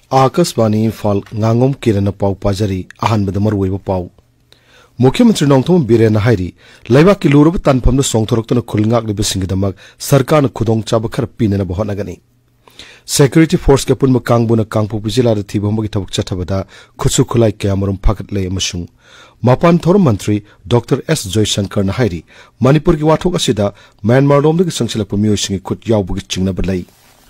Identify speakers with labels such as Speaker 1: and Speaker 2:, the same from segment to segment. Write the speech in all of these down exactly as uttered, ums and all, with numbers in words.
Speaker 1: Akashvani Imphal Ngangom Kiran पाउ पाजरी अहानबद मरुवैब पाउ मुख्यमंत्री नोंथोम बीरेन हाइरी लैबाक की लूरब तानफमद सोंथोरक्तन खुलंगाक्लिबसिंगदमक सरकारन खुदोंचाब खर पीननब होनगनी Security Force के पुनम कांगबुन कांगपुप जिल्लाद थीबमगी थबक चथबदा खुसु खुलाई क्यामरुम फाकटले अमसुं मापान थोरम मंत्री डॉक्टर एस जयशंकर न हाइरी मणिपुर की वाथोक असिदा म्यांमार लोमदगी संगसिलप मियोइसिंगी खुद यावबगी चिंगनब लै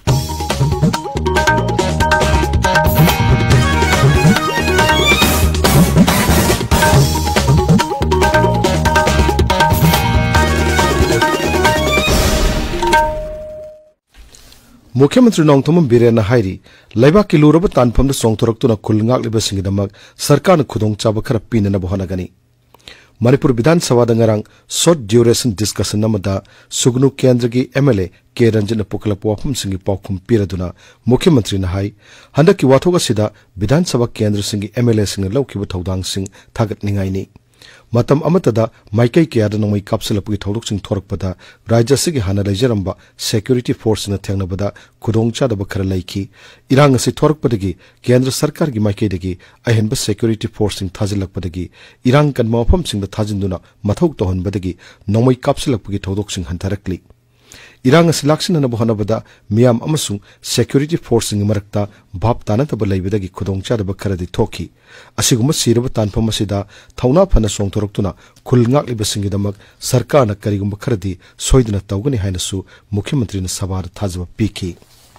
Speaker 1: मुख्यमंत्री नोंथोम बीरेन हाइरी लैबाक की लूरब तानफमद सोंथोरक्तुना खुलंगाक्लिबसिंगदमक सरकारन खुदोंचाब खर पीननब होनगनी मणिपुर विधानसभा नंगरांग शॉर्ट ड्यूरेशन डिस्कशन नमदा सुगनु केंद्र की एमएलए के रंजन पुकलप वाफम सिंगी पाउखुम पीरदुना मुख्यमंत्री न हाई हंदक की वाथोग असिदा विधानसभा केंद्र सिंगी एमएलए सिंग लौकिब थौदांग सिंग थागतनिंगाइनी मतम अमतदा माइकई केयाद नोंमै कापसलपगी थौदोकसिंग थोरकपदा राज्य सिगी हाना लैजरंबा सिक्योरिटी फोर्स न थेंगनबदा खुदोंचादब खर लैखी इरांग असि थोरकपदगी केंद्र सरकार की माइकईदगी अहेनब सिक्योरिटी फोर्स सिंग थाजिलकपदगी इरांग कनम मफमसिंग थाजिंदुना मथौ तोहनबदगी नोंमै कापसलपगी थौदोकसिंग हंथरकली इरांग असि लाक्सिननब होनबदा मियाम अमसुंग सिक्योरिटी फोर्स सिंग मरक्ता भाप तानतब लैबदगी खुदोंचादब खरदि थोखी असिगुम सिरब तानफम असिदा थौना फन सोंथोरक्तुना खुलंगाक्लिबसिंगदमक सरकारन करिगुम खरदि सोइदना तौगनि हाइनसु मुख्यमंत्री न सभार थाजब पीखी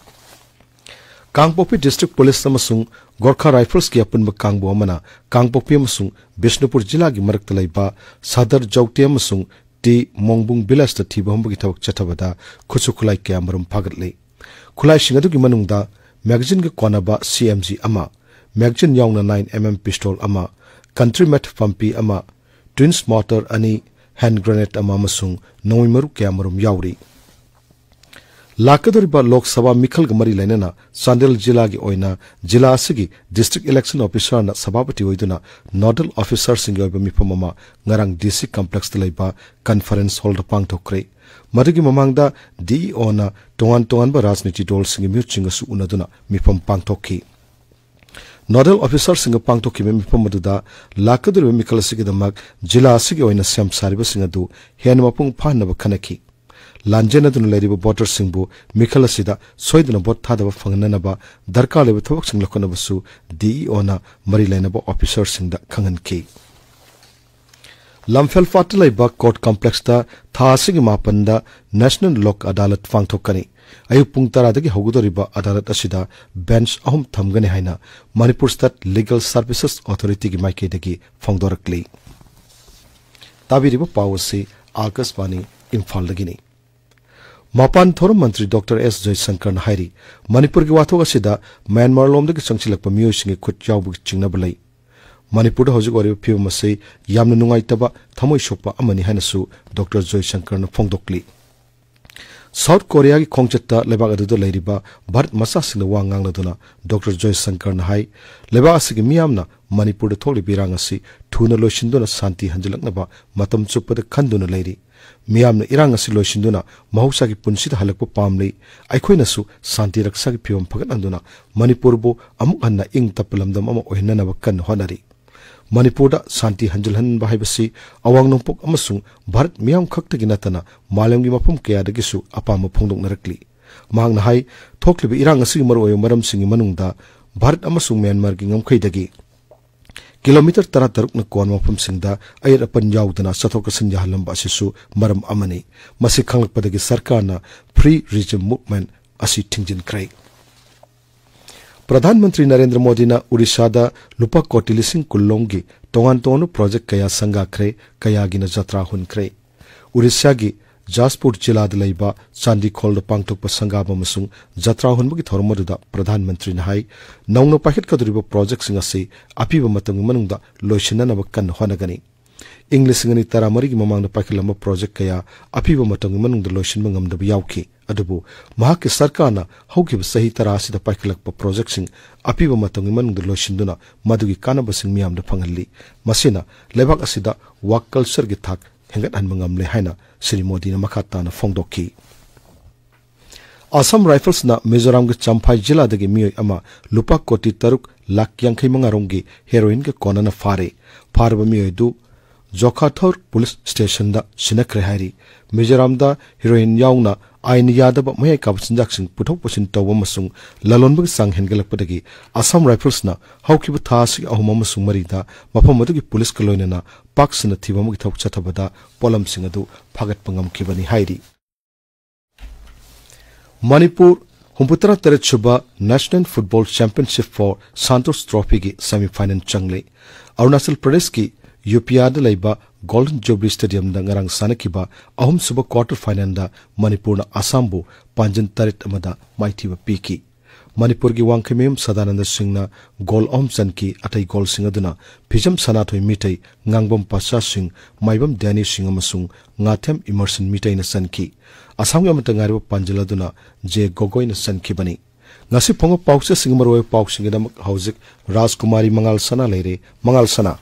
Speaker 1: कांगपोपी डिस्ट्रिक्ट पुलिस अमसुंग गोरखा राइफल्स की अपुनब कांगबो अमना कांगपोपी अमसुंग बिष्णुपुर जिला की मरक्ता लैबा सदर जौते अमसुंग टी मोंगबुंग विलेज द थीबहमबगी थबक चथबदा खुसु खुलाई क्यामरुम फागतले खुलाई सिंगदुगी मनुंगदा मैगजीन के कोनबा सीएमजी अमा मैगजीन याउना नाइन एम एम पिस्टल अमा कंट्री मेट पंपी अमा ट्विंस मोटर अनि हैंड ग्रेनेड अमा मसुंग नोइमरु क्यामरुम याउरी लाकदोरिबा लोकसभा मिखल गमरी लेना चांदेल जिला की ओइना जिला असिगी डिस्ट्रिक्ट इलेक्शन ऑफिसर न सभापति ओइदुना नोडल ऑफिसर सिंग ओइबा मिफम अमा ngarang D C complex तलैबा कॉन्फ्रेंस हॉल पांगथोक्रे मदुगी ममांगदा डीईओ ना तोंगान तोंगानबा राजनीति दल सिंग म्यूचिंगसु उनदुना मिफम पांगथोखी नोडल ऑफिसर सिंग पांगथोखी मिफम मदुदा लाकदोरिबा मिखल असिगिदमक जिला असिगी ओइना सेम सारिबा सिंग अदु हेन मपुंग फानब खनखी लांजेनदुन लैरिबा वोटर सिंगबु मिखल असिदा सोइदना वोट थादब फंगननबा दरकार लेब थबक सिंग लखनबसु डीईओ ना मरी लैनबा ऑफिसर सिंग दा खंगनकी लमफेल फाट लैबा कोर्ट कॉम्प्लेक्स दा थासिगी मापनदा नेशनल लोक अदालत फांगथोकनी अयु पुंग तरादगी हौगुदोरिबा अदालत असिदा बेंच अहम थमगने हाइना Manipur state legal services authority की माइकेदगी फोंगदोरकली ताबिरिबा पावसी आकाशवाणी इम्फाल दगिनी मापान थोरम मंत्री डॉक्टर एस जयशंकर न हाइरी मणिपुर की वाथोक असिदा म्यांमार लोमदगी संगसिलकपा मियोइसिंगी खुद यावबगी चिंगनब लै मणिपुर हौजिक ओरिबा फिबम असे यामना नुंगाइतबा थमोइ सोकपा अमनि हाइनसु डॉक्टर जयशंकर न फोंगदोकली साउथ कोरिया की खोंगचत्ता लेबाक अदुदा लैरिबा भारत मसासिंग वा ngangnaduna डॉक्टर जयशंकर न हाइ लेबाक असिगी मियामना मणिपुर थोलि बिरांग असि थुना लोइसिंदुना शांति हंजलकनबा मतम चुप्पद खंदुना लैरि मियामना इरांग असि लोइसिंदुना महौसा की पुनसिद हलकप पामलै अखोइनसु शांति रक्षा की फिबम फगतनदुना मणिपुरबो अमुक हन्ना इंग तपलमदम अमा ओहिननब कन होनरी मणिपुर शांति हंजलहन हाइबसी अवांग नोंपोक अमसुंग भारत मियाम खक्तगी नतना मालमगी मफम कयादगिसु अपाम फोंदोकनरकली मांगना हाइ थोक्लिबा इरांग असि मरुओय मरमसिंगी मनुंगदा भारत अमसुंग म्यांमार की ngमखैदगी किलोमीटर तरा तरुक न कोन मफम सिंगदा अयर अपन याउदना सथोक संजा हलंबा असिसु मरम अमनी मसि खंगलकपदगी सरकारना फ्री रिजम मूवमेंट असि थिंजिनख्रै प्रधानमंत्री नरेंद्र मोदी ना उड़ीसा लुपा कोटी लिसिंग कुल्लोंगी तोंगान तोंगानु प्रोजेक्ट कया संगाख्रे कयागिना जत्रा हुनख्रे उड़ीसा की जासपुर जिला लैबा चांदीखोल पांगथोक संगाब अमसुंग जत्रा हुनबगी थोरमदुदा प्रधानमंत्री ना हाइ नौना पाखिटकदुरिबा प्रोजेक्ट सिंग असि अपिबा मतंग मनुंगदा लोइसिननब कन होनगनी इंग्लिश सिंगनी तरामरी की ममांगना पाखिलंबा प्रोजेक्ट कया अपिबा मतंग मनुंगदा लोइसिनबा ngamdaba याउखी अदुबु महाके सरकारना हौगिब सही तरासिदा पाखिलकपा प्रोजेक्ट सिंग अपिबा मतंग मनुंगदा लोइसिनदुना मदुगी कानबसिंग मियामदा फंगल्ली मसिना लेबाक असिदा वर्क कल्चर की थाक हेंगत हनबा ngamle हाइना श्री मोदी ना मखा ताना फोंगदोखी Assam Rifles na Mizoram ke Champhai jila dagi miyoi ama lupa koti taruk lak yangkai mangaronggi heroin ke kona na fare. Farba miyoi du Jokhathor Police Station da sinakre hairi. Mizoram da heroin yauna aini yadaba mayai kabachinjak sing puthok pusin tawwa masung lalonbag sang hengalakpadagi Assam Rifles na haukiba thasi ahuma masung marida mafam adugi police kaloina na paksana thibamagi thok chathabada polam sing adu phagat pangam kibani hairi. Manipur Humputara Teret Shuba National Football Championship for Santos Trophy ki semi-final changle. Arunachal Pradesh ki U P R da laiba Golden Jubilee Stadium da ngarang sanakiba ahum suba quarter final da Manipur na Assam bu panjan tarit amada maithiba piki. Manipur ki Wangkhimem Sadananda Singh na goal ahum chan ki atai goal sing aduna phijam sanathoi mitai Ngangom Pasha Singh maibam Dani Singh amasung ngathem immersion mitai na san ki. Assam ga mata ngariba panjala duna je gogoi na san ki bani. Ngasi phonga paukse sing maroi pauk sing da hauzik Rajkumari Mangansana leire Mangansana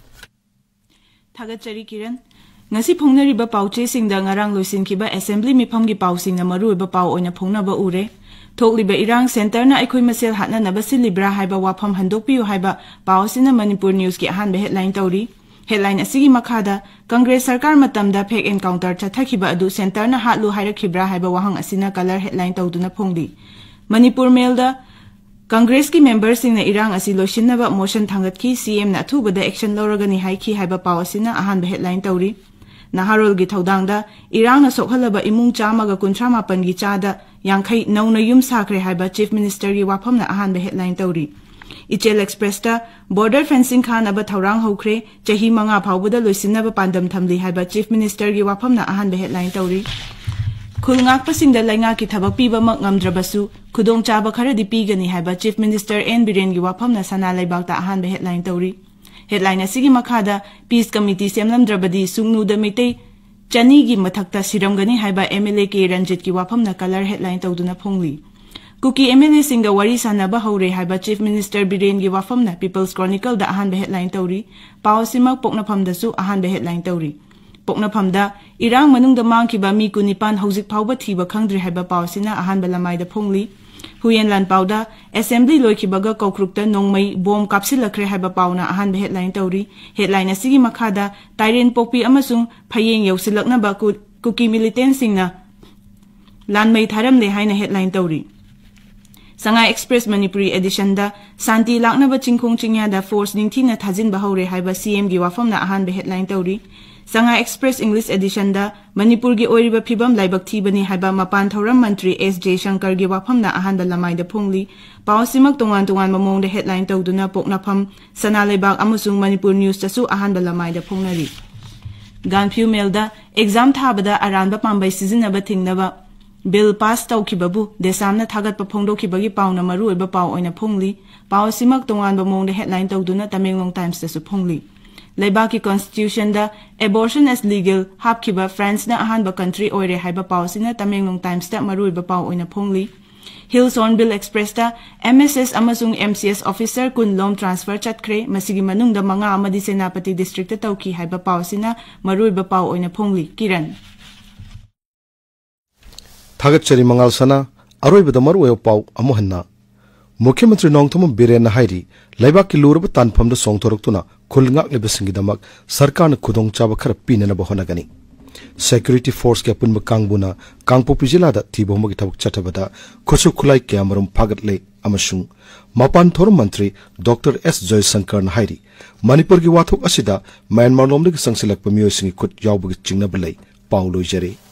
Speaker 2: Thagachari Kiran ngasi phongnariba pauche singda ngarang loisinkiba assembly mifamgi pausing na maruiba pau oina phongnaba ure thokliba irang center na aikhoi masel hatna naba silibra haiba wafam handokpiu haiba pausina Manipur news ki ahanba headline tawri headline asigi makhada Congress sarkar matamda fake encounter chathakiba adu center na hatlu hairakibra haiba wahang asina color headline tawduna phongdi Manipur mail da Congress ki members sing na irang asi loishinnaba motion thangat ki C M na thubada action loragani haiki haiba pawasina ahanba headline tawri Naharol gi thodang da irang na sokhalaba imung chama ga kunthra mapan gi chada yangkhai nauna yum sakre haiba chief minister gi wafam na ahanba headline tawri Ichel Express ta border fencing khan aba thorang hokre chahi manga phawbada loisinnaba pandam thamli haiba chief minister gi wafam na ahanba headline tawri Khulngak pasing da lainga ki thabak piba mak ngamdrabasu khudong chaba kharadi pigani haiba chief minister N Biren gi wafam na sana laibak ta ahanba headline tawri headline asigi makhada peace committee semlamdrabadi sungnu da mitei chani gi mathakta siramgani haiba M L A ke Ranjit ki wafam na color headline tawduna phongli Kuki M L A singa wari sanaba hore haiba chief minister Biren gi wafam na People's Chronicle da ahanba headline tawri pawsimak poknafam da su ahanba headline tawri Poknafam da irang manung da mangkiba mi kunipan hauzik phawba thiba khangdri haiba pawsina ahanba lamai da phongli Huyen lan pawda assembly loikibaga kokrukta nongmai bom kapsilakre haiba pawna ahanba headline tawri headline asigi makhada Tairen Pokpi amasung phayeng yausilaknaba kuki militant singna lanmai tharamle haina headline tawri Sanga Express Manipuri edition da Santi laknaba chingkhong chingya da force ningthina thajin bahore haiba C M gi wafam na ahanba headline tawri Sanga Express English edition da Manipur gi oiriba phibam laibak thibani haiba mapan thoram mantri S J Shankar gi wafam na ahanba lamai da phongli pawsimak tongan tongan mamong da headline tawduna poknafam sana laibak amusung Manipur news ta su ahanba lamai da phongnari Ganphu mail da exam thabada aranba pambai sizinaba thingnaba bill pass tawkibabu desamna thagat pa phongdokibagi pawna maru oiba paw oina phongli pawsimak tongan mamong da headline tawduna Tamenglong Times ta su phongli Laibaki constitution da abortion as legal hapkiba France na ahanba country oire haiba pawsina Tamenglong Times ta maruiba paw oina phongli Hills on Bill Express da M S S amasung M C S officer kunlom transfer chatkre masigi manung da manga amadi Senapati district ta tawki haiba pawsina maruiba paw oina phongli Kiran
Speaker 1: Thagachari Mangansana aroibada maruiba paw amohanna Mukhyamantri Nongthom Biren na hairi laibak ki luraba tanpham da songthoraktuna khulngak lebesingidamak sarkar na khudong chaba khara pinana bahonagani security force ke punba kangbuna Kangpopi jila da thibomagi thabak chathabada khosu khulai kyamarum phagatle amasung mapan thorum mantri Doctor S Joy Shankar na hairi Manipur gi wathok asida Myanmar lomdagi sangsilakpa miyoisingi khut yawbagi chingna balai pauloi jare